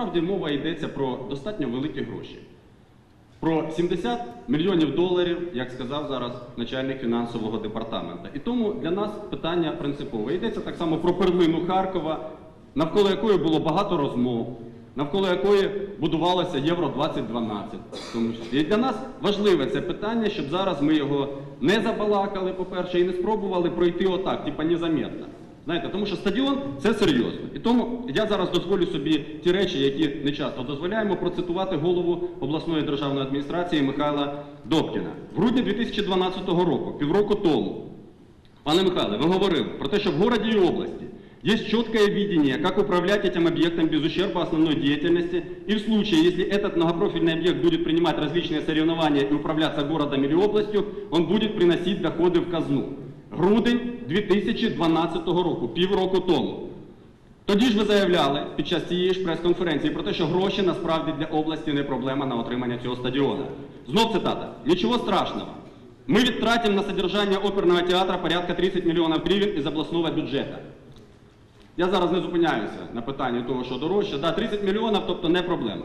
насправді мова йдеться про достатньо великі гроші. Про 70 мільйонів доларів, як сказав зараз начальник фінансового департаменту. І тому для нас питання принципове. Йдеться так само про перлину Харкова, навколо якої було багато розмов, навколо якої будувалося Євро-2012. І для нас важливе це питання, щоб зараз ми його не забалакали, по-перше, і не спробували пройти отак, типа незаметно. Знаєте, тому що стадіон – це серйозно. І тому я зараз дозволю собі ті речі, які не часто дозволяємо, процитувати голову обласної державної адміністрації Михайла Добкіна. В грудні 2012 року, півроку тому, пане Михайле, ви говорили про те, що в городе и области есть четкое видение, как управлять этим объектом без ущерба основной деятельности, и в случае, если этот многопрофильный объект будет принимать различные соревнования и управляться городом или областью, он будет приносить доходы в казну. Грудень 2012 року, півроку тому. Тоді ж ви заявляли під час цієї ж прес-конференції про те, що гроші насправді для області не проблема на отримання цього стадіона. Знов цитата. «Ничего страшного. Мы ведь тратим на содержание оперного театра порядка 30 миллионов гривен из областного бюджета». Я зараз не зупиняюся на питанні того, що дорожче. Да, 30 мільйонів, тобто не проблема.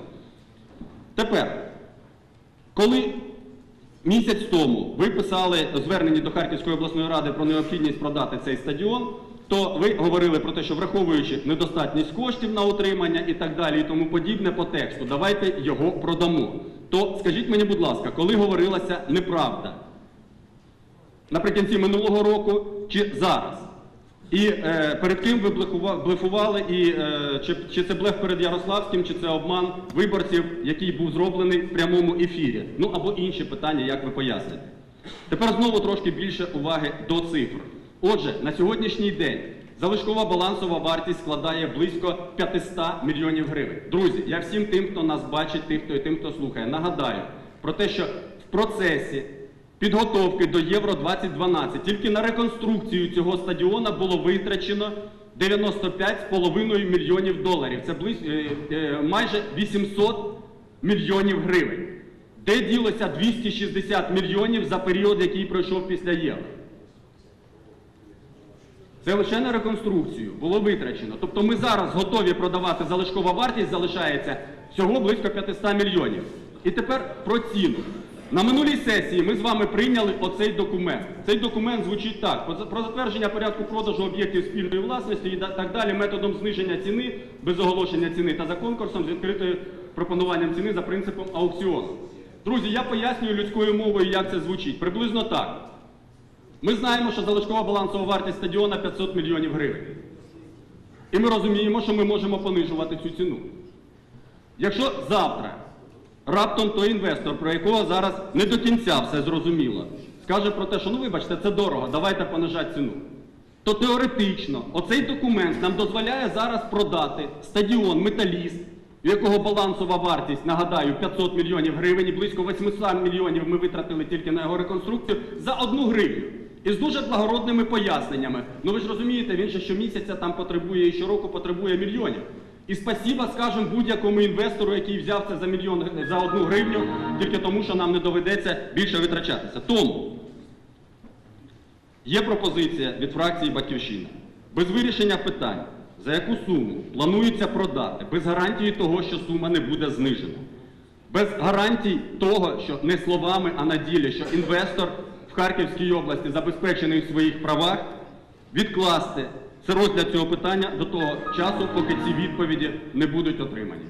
Тепер, коли місяць тому ви писали звернення до Харківської обласної ради про необхідність продати цей стадіон, то ви говорили про те, що враховуючи недостатність коштів на утримання і так далі і тому подібне по тексту, давайте його продамо. То скажіть мені, будь ласка, коли говорилася неправда? Наприкінці минулого року чи зараз? І перед ким ви блефували, і чи це блеф перед Ярославським, чи це обман виборців, який був зроблений в прямому ефірі? Ну або інші питання, як ви поясните. Тепер знову трошки більше уваги до цифр. Отже, на сьогоднішній день залишкова балансова вартість складає близько 500 мільйонів гривень. Друзі, я всім тим, хто нас бачить, тим, хто слухає, нагадаю про те, що в процесі підготовки до Євро-2012 тільки на реконструкцію цього стадіона було витрачено 95,5 мільйонів доларів. Це майже 800 мільйонів гривень. Де ділося 260 мільйонів за період, який пройшов після Євро? Це лише на реконструкцію було витрачено. Тобто ми зараз готові продавати, залишкова вартість залишається всього близько 500 мільйонів. І тепер про ціну. На минулій сесії ми з вами прийняли оцей документ. Цей документ звучить так. Про затвердження порядку продажу об'єктів спільної власності і так далі методом зниження ціни, без оголошення ціни та за конкурсом з відкритою пропонуванням ціни за принципом аукціону. Друзі, я пояснюю людською мовою, як це звучить. Приблизно так. Ми знаємо, що залишкова балансова вартість стадіона 500 мільйонів гривень. І ми розуміємо, що ми можемо понижувати цю ціну. Якщо завтра раптом той інвестор, про якого зараз не до кінця все зрозуміло, скаже про те, що, ну вибачте, це дорого, давайте понижати ціну, то теоретично оцей документ нам дозволяє зараз продати стадіон «Металіст», в якого балансова вартість, нагадаю, 500 мільйонів гривень, і близько 800 мільйонів ми витратили тільки на його реконструкцію, за 1 гривню. І з дуже благородними поясненнями. Ну ви ж розумієте, він же щомісяця там потребує і щороку потребує мільйонів. І спасіба, скажемо, будь-якому інвестору, який взяв це за 1 гривню, тільки тому, що нам не доведеться більше витрачатися. Тому є пропозиція від фракції «Батьківщина». Без вирішення питань, за яку суму планується продати, без гарантії того, що сума не буде знижена, без гарантій того, що не словами, а на ділі, що інвестор в Харківській області забезпечений в своїх правах, відкласти це розгляд цього питання до того часу, поки ці відповіді не будуть отримані.